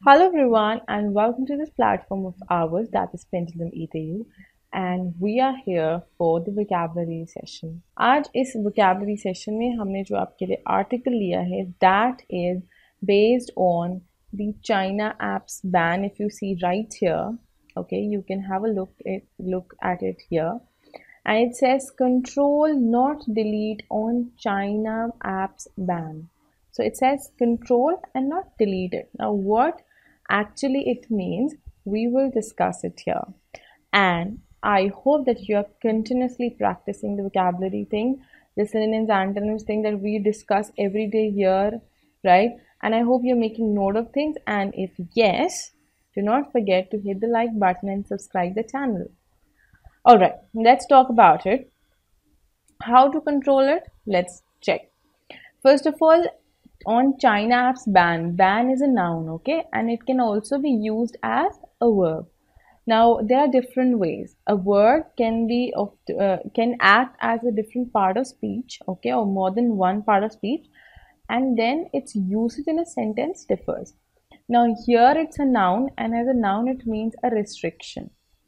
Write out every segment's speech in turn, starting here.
Hello everyone and welcome to this platform of ours that is Pendulum EDU and we are here for the vocabulary session. आज इस vocabulary session में हमने जो आपके लिए article लिया है that is based on the China apps ban. If you see right here, okay, you can have a look at it here. And it says control not delete on China apps ban. So it says control and not delete it. Now what actually it means, we will discuss it here. And I hope that you are continuously practicing the vocabulary thing, the synonyms, antonyms thing that we discuss every day here, right? And I hope you're making note of things. And if yes, do not forget to hit the like button and subscribe the channel. All right, let's talk about it. How to control it? Let's check. First of all, on China apps ban. Ban is a noun, okay, and it can also be used as a verb. Now there are different ways. A word can act as a different part of speech, okay, or more than one part of speech, and then its usage in a sentence differs. Now here it's a noun, and as a noun it means a restriction.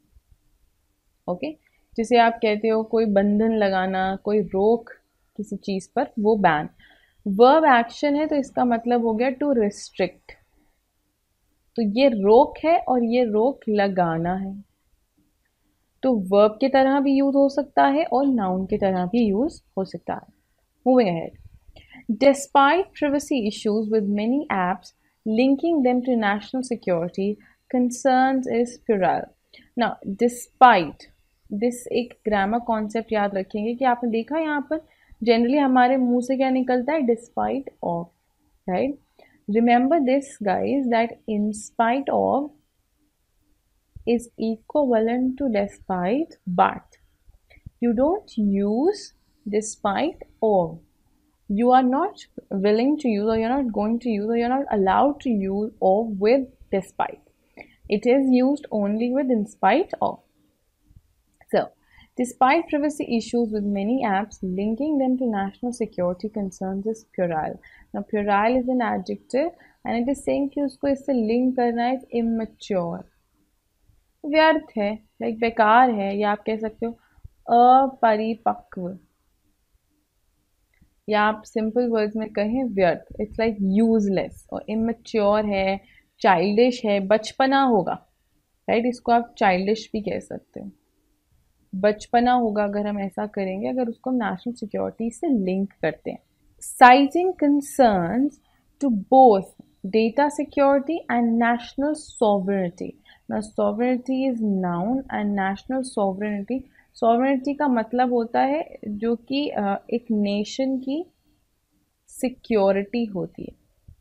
Okay जिसे आप कहते हो कोई बंधन लगाना, कोई रोक किसी चीज़ पर, वो बैन. वर्ब एक्शन है तो इसका मतलब हो गया टू रिस्ट्रिक्ट. तो ये रोक है और ये रोक लगाना है. तो वर्ब की तरह भी यूज हो सकता है और नाउन की तरह भी यूज हो सकता है. Moving ahead. Despite privacy issues with many apps, linking them to national security concerns is puerile. Now, despite this एक ग्रामर कॉन्सेप्ट याद रखेंगे कि आपने देखा यहाँ पर जनरली हमारे मुंह से क्या निकलता है, despite of, right. Remember this guys that in spite of is equivalent to despite, but you don't use despite or. You are not willing to use, or you're not going to use, or you're not allowed to use or with despite. It is used only with in spite of. So, despite privacy issues with many apps, linking them to national security concerns is puerile. Now, puerile is an adjective and it is saying कि उसको इससे link करना है immature. व्यर्थ है, like बेकार है, या आप कह सकते हो अपरिपक्व, या आप सिंपल वर्ड्स में कहें व्यर्थ. इट्स लाइक यूजलेस और इमेच्योर है, चाइल्डिश है, बचपना होगा, राइट. इसको आप चाइल्डिश भी कह सकते हो. बचपना होगा अगर हम ऐसा करेंगे, अगर उसको हम नेशनल सिक्योरिटी से लिंक करते हैं. Citing concerns to both data security and national sovereignty. Now sovereignty is noun and national sovereignty. Sovereignty का मतलब होता है जो कि एक नेशन की सिक्योरिटी होती है,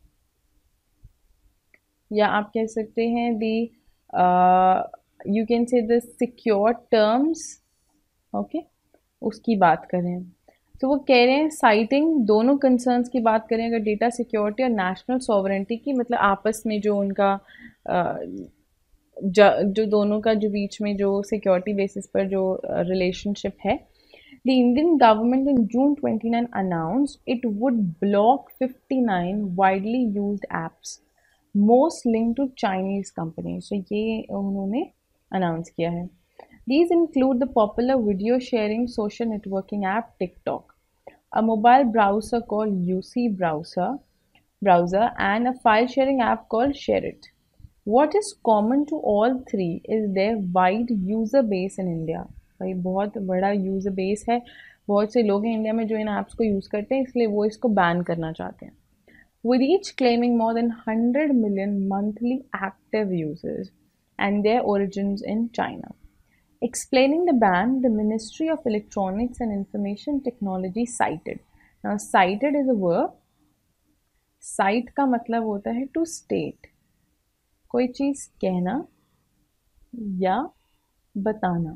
या आप कह सकते हैं the you can say the secure terms, okay, उसकी बात करें. तो वो कह रहे हैं साइटिंग दोनों कंसर्न्स की बात करें, अगर डेटा सिक्योरिटी और नेशनल सॉवरेनिटी की, मतलब आपस में जो उनका जो दोनों का जो बीच में जो सिक्योरिटी बेसिस पर जो रिलेशनशिप है. The Indian government in June 29 announced it would block 59 widely used apps, most linked to Chinese companies. So ये उन्होंने अनाउंस किया है. These include the popular video sharing social networking app TikTok, a mobile browser called UC browser, and a file sharing app called ShareIt. What is common to all three is their wide user base in India. भाई बहुत बड़ा user base है, बहुत से लोग हैं India में जो इन ऐप्स को यूज़ करते हैं, इसलिए वो इसको बैन करना चाहते हैं. With each claiming more than 100 million monthly active users and their origins in China. Explaining the ban, the Ministry of Electronics and Information Technology cited. Now cited is a verb. Cite का मतलब होता है to state. कोई चीज कहना या बताना.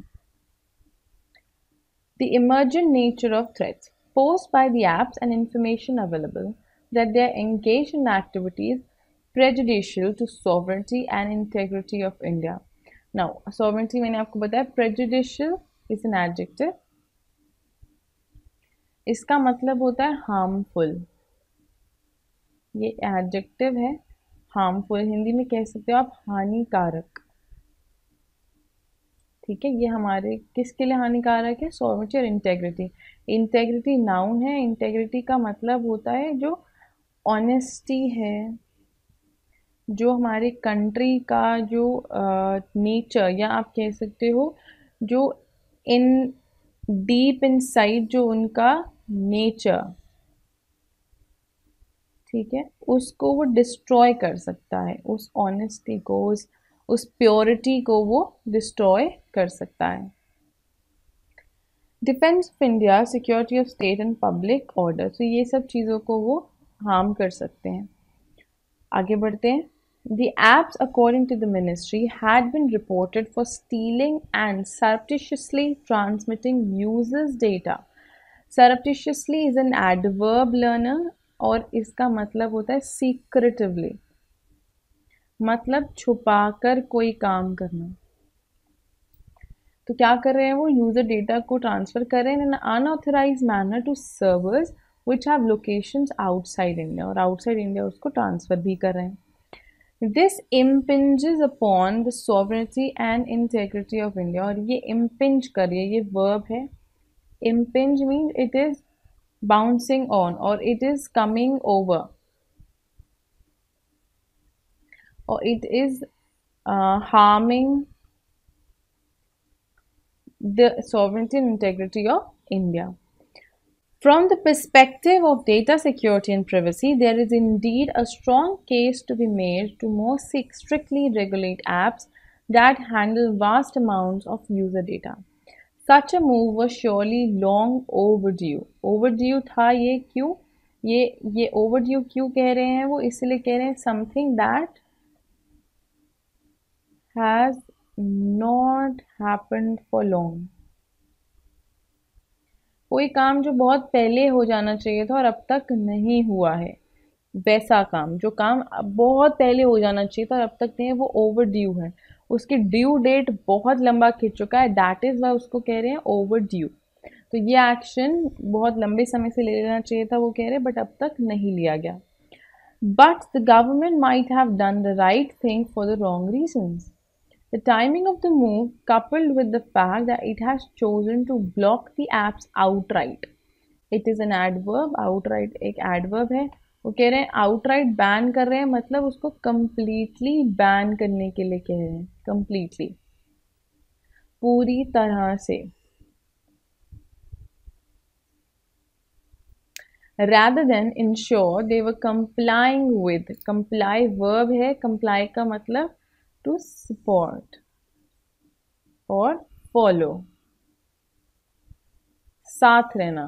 The emergent nature of threats posed by the apps and information available that they are engaged in activities prejudicial to sovereignty and integrity of India. Now, sovereignty मैंने आपको बताया, prejudicial is an adjective. इसका मतलब होता है harmful. ये adjective है harmful, Hindi में कह सकते हो आप हानिकारक। ठीक है, ये हमारे किसके लिए हानिकारक है? सॉवरेनिटी और इंटेग्रिटी। इंटेग्रिटी नाउन है, इंटेग्रिटी का मतलब होता है जो ऑनेस्टी है, जो हमारे कंट्री का जो नेचर, या आप कह सकते हो जो इन डीप इनसाइड जो उनका नेचर, ठीक है, उसको वो डिस्ट्रॉय कर सकता है, उस ऑनेस्टी को, उस प्योरिटी को वो डिस्ट्रॉय कर सकता है। Defence of India, security of state and public order, तो ये सब चीज़ों को वो हार्म कर सकते हैं। आगे बढ़ते हैं। The apps, according to the ministry, had been reported for stealing and surreptitiously transmitting users' data. Surreptitiously is an adverb learner और इसका मतलब होता है secretively, मतलब छुपाकर कोई काम करना। तो क्या कर रहे हैं वो? यूजर डेटा को ट्रांसफर कर रहे हैं in unauthorised manner to servers which have locations outside India, और आउटसाइड इंडिया उसको ट्रांसफर भी कर रहे हैं। This impinges upon the sovereignty and integrity of India, और ये impinge कर रही है, ये verb है। Impinge means it is bouncing on or it is coming over or it is harming the sovereignty and integrity of India. From the perspective of data security and privacy, there is indeed a strong case to be made to more strictly regulate apps that handle vast amounts of user data. Such a move was surely long overdue. Overdue था ये क्यों? ये overdue क्यों कह रहे हैं वो? इसलिए कह रहे हैं something that has not happened for long. कोई काम जो बहुत पहले हो जाना चाहिए था और अब तक नहीं हुआ है, वैसा काम, जो काम बहुत पहले हो जाना चाहिए था और अब तक नहीं है, वो ओवर ड्यू है, उसकी ड्यू डेट बहुत लंबा खिंच चुका है, दैट इज वाई उसको कह रहे हैं ओवर ड्यू। तो ये एक्शन बहुत लंबे समय से ले लेना चाहिए था, वो कह रहे हैं, बट अब तक नहीं लिया गया। But the government might have done the right thing for the wrong reasons. The timing of the move, coupled with the fact that it has chosen to block the apps outright. It is an adverb, outright एक adverb है, वो कह रहे हैं outright ban कर रहे हैं, मतलब उसको completely ban करने के लिए कह रहे हैं, completely, पूरी तरह से। Rather than ensure they were complying with, comply verb है, comply का मतलब to support और follow, साथ रहना।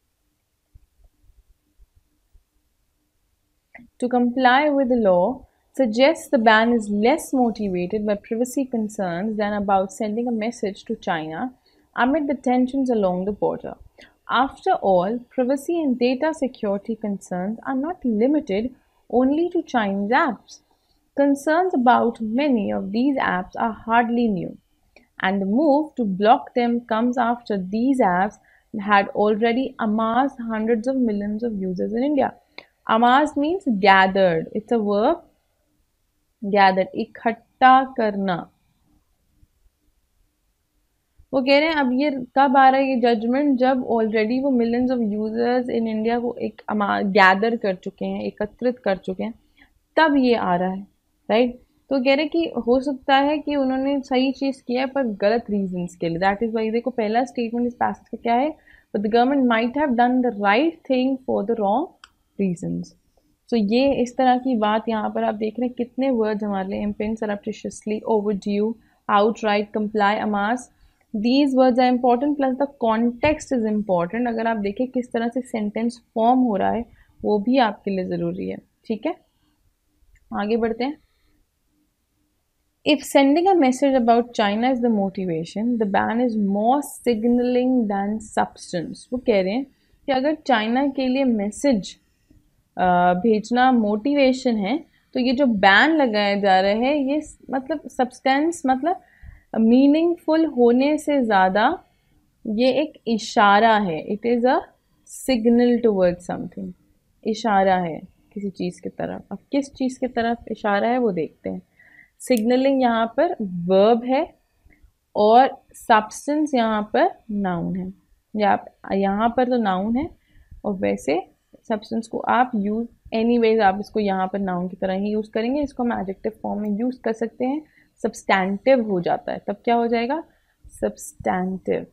To comply with the law suggests the ban is less motivated by privacy concerns than about sending a message to China amid the tensions along the border. After all, privacy and data security concerns are not limited only to Chinese apps. Concerns about many of these apps are hardly new, and the move to block them comes after these apps had already amassed hundreds of millions of users in India. Amassed means gathered. It's a verb. Gathered, इकट्ठा करना। वो कह रहे हैं अब ये कब आ रहा है ये जजमेंट, जब ऑलरेडी वो millions of users in India को एक गैदर कर चुके हैं, एकत्रित कर चुके हैं, तब ये आ रहा है, राइट। तो कह रहे कि हो सकता है कि उन्होंने सही चीज़ किया है पर गलत रीजंस के लिए, दैट इज वाई। देखो पहला स्टेटमेंट इस पैसेज का क्या है? But the government might have done the right thing for the wrong reasons. तो ये इस तरह की बात यहाँ पर आप देख रहे हैं, कितने वर्ड्स हमारे लिए, impinge, surreptitiously, overdue, outright, comply, amass, these words are important, plus the context is important. अगर आप देखें किस तरह से सेंटेंस फॉर्म हो रहा है वो भी आपके लिए ज़रूरी है, ठीक है। आगे बढ़ते हैं। If sending a message about China is the motivation, the ban is more signaling than substance. वो कह रहे हैं कि अगर चाइना के लिए मैसेज भेजना मोटिवेशन है तो ये जो बैन लगाया जा रहा है ये मतलब सब्सटेंस, मतलब मीनिंगफुल होने से ज़्यादा ये एक इशारा है। It is a signal towards something, इशारा है। किसी चीज़ की तरफ। अब किस चीज़ की तरफ इशारा है वो देखते हैं। सिग्नलिंग यहाँ पर वर्ब है और सब्सटेंस यहाँ पर नाउन है। यहाँ पर तो नाउन है और वैसे सब्सटेंस को आप यूज एनीवेज आप इसको यहाँ पर नाउन की तरह ही यूज करेंगे। इसको हम एडजेक्टिव फॉर्म में यूज कर सकते हैं। सब्सटैंटिव हो जाता है, तब क्या हो जाएगा? Substantive.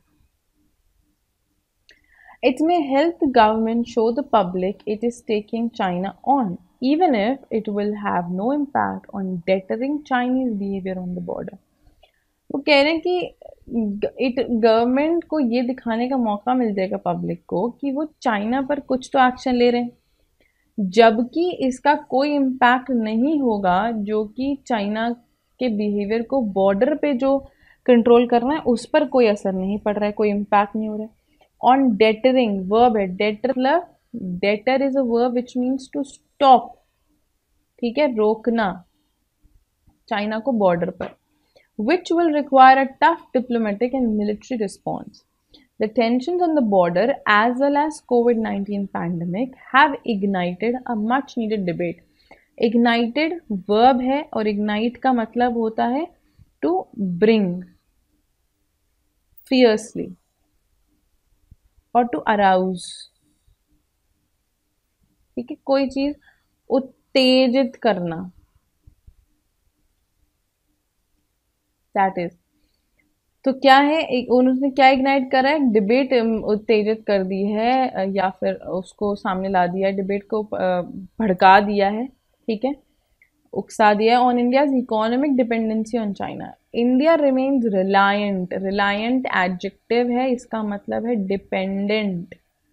It may help the government show the public it is taking China on, even if it will have no impact on deterring Chinese behavior on the border. वो कह रहे हैं कि गवर्नमेंट को ये दिखाने का मौका मिल जाएगा पब्लिक को कि वो चाइना पर कुछ तो एक्शन ले रहे हैं, जबकि इसका कोई इम्पैक्ट नहीं होगा, जो कि चाइना के बिहेवियर को बॉर्डर पे जो कंट्रोल करना है उस पर कोई असर नहीं पड़ रहा है, कोई इम्पैक्ट नहीं हो रहा है। ऑन डेटरिंग वर्ब है, डेटर मतलब deter is a verb which means to stop, ठीक है, रोकना चाइना को बॉर्डर पर, which will require a tough diplomatic and military response. The tensions on the border as well as COVID-19 pandemic have ignited a much needed debate. Ignited verb है और ignite का मतलब होता है to bring fiercely और to arouse, ठीक है, कोई चीज उत्तेजित करना, दैट इज। तो क्या है, उन्होंने क्या इग्नाइट करा है? डिबेट उत्तेजित कर दी है या फिर उसको सामने ला दिया है, डिबेट को भड़का दिया है, ठीक है, उकसा दिया है। On India's economic dependency on China, India remains reliant, reliant adjective है, इसका मतलब है dependent,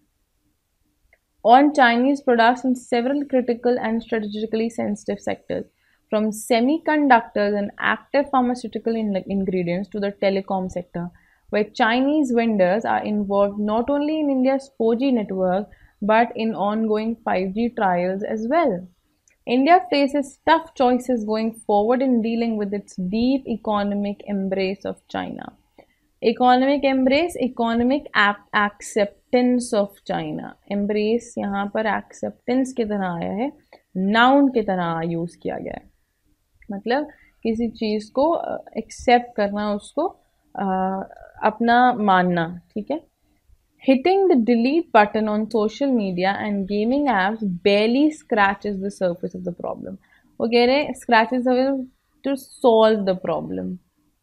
on Chinese products in several critical and strategically sensitive sectors, from semiconductors and active pharmaceutical ingredients to the telecom sector, where Chinese vendors are involved not only in India's 4G network but in ongoing 5G trials as well. India faces tough choices going forward in dealing with its deep economic embrace of China. Economic embrace, economic acceptance of China. Embrace यहाँ पर acceptance की तरह आया है, noun की तरह use किया गया है, मतलब किसी चीज को एक्सेप्ट करना, उसको अपना मानना, ठीक है। Hitting the delete button on social media and gaming apps barely scratches the surface of the problem. वो कह रहे हैं scratches to solve the problem.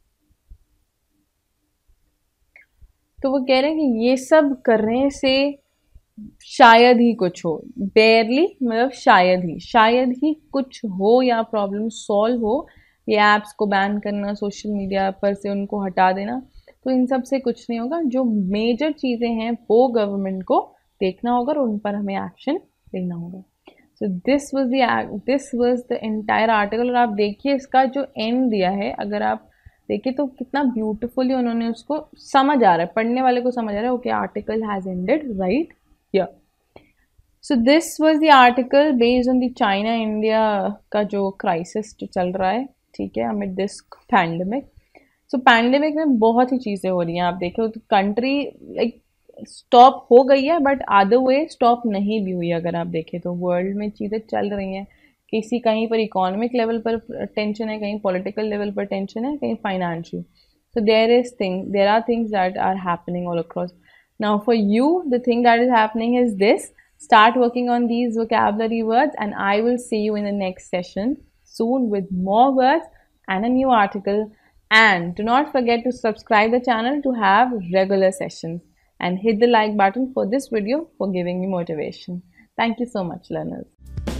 तो वो कह रहे हैं कि ये सब करने से शायद ही कुछ हो, बेयरली मतलब शायद ही कुछ हो या प्रॉब्लम सॉल्व हो। ये ऐप्स को बैन करना, सोशल मीडिया पर से उनको हटा देना, तो इन सब से कुछ नहीं होगा। जो मेजर चीज़ें हैं वो गवर्नमेंट को देखना होगा और उन पर हमें एक्शन लेना होगा। So this was the entire article. और आप देखिए इसका जो एंड दिया है, अगर आप देखिए तो कितना ब्यूटिफुली उन्होंने उसको समझ आ रहा है, पढ़ने वाले को समझ आ रहा है, okay article has ended right here. So this was the article based on the China India का जो crisis जो चल रहा है, ठीक है, amid this pandemic. So pandemic में बहुत ही चीज़ें हो रही हैं, आप देखो तो country like stop हो गई है but other way stop नहीं भी हुई। अगर आप देखें तो world में चीज़ें चल रही हैं, किसी कहीं पर economic level पर tension है, कहीं political level पर tension है, कहीं financial. So there are things that are happening all across. Now for you, the thing that is happening is this: start working on these vocabulary words and I will see you in the next session soon with more words and a new article. And do not forget to subscribe the channel to have regular sessions and hit the like button for this video for giving me motivation. Thank you so much, learners.